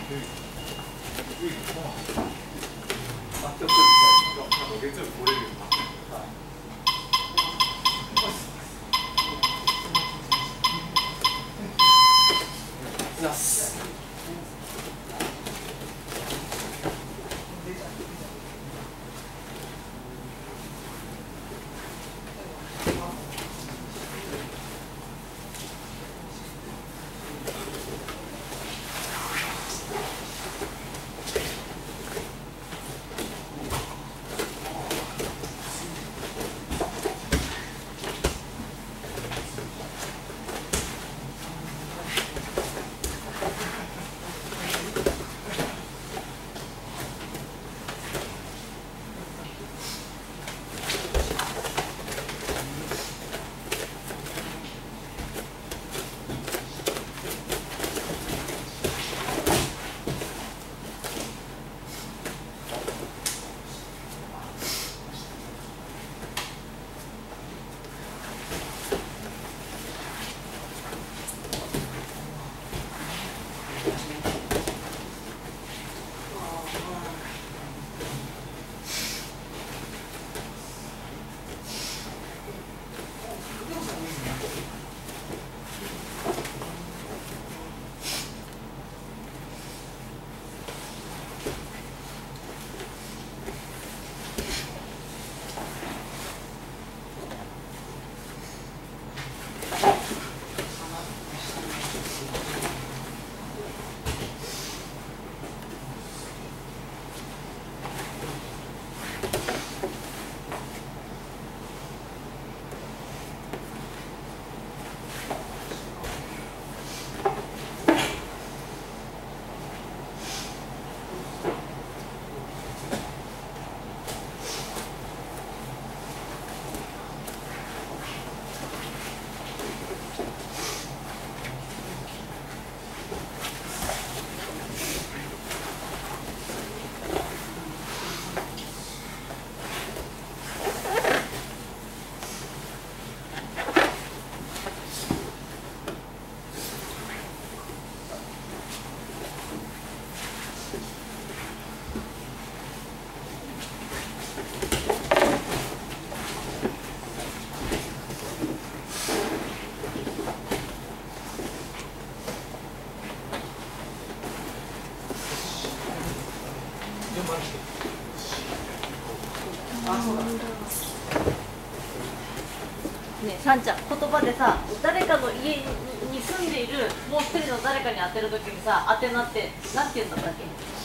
ねえ、さんちゃん、言葉でさ、誰かの家に住んでいるもう一人の誰かに当てるときにさ、当てなってなんて言うんだったっけ。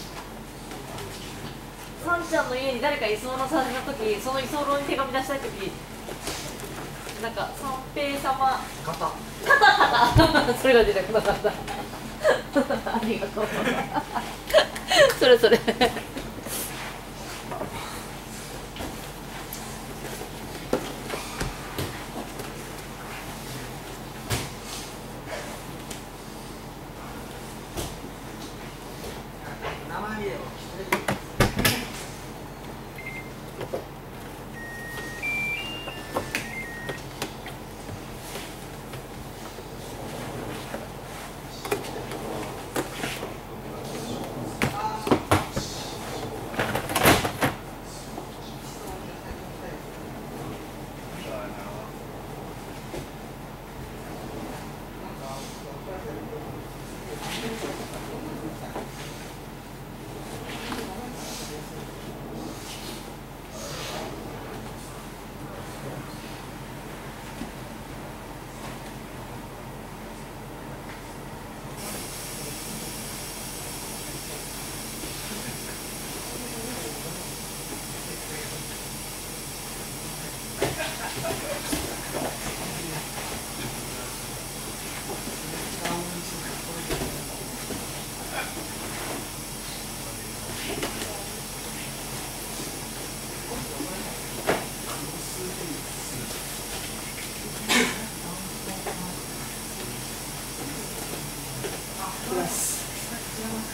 さんちゃんの家に誰か居候させたとき、その居候に手紙出したいとき、なんか三平様肩それが出てこなかったありがとうそれそれ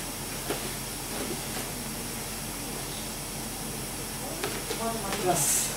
ます。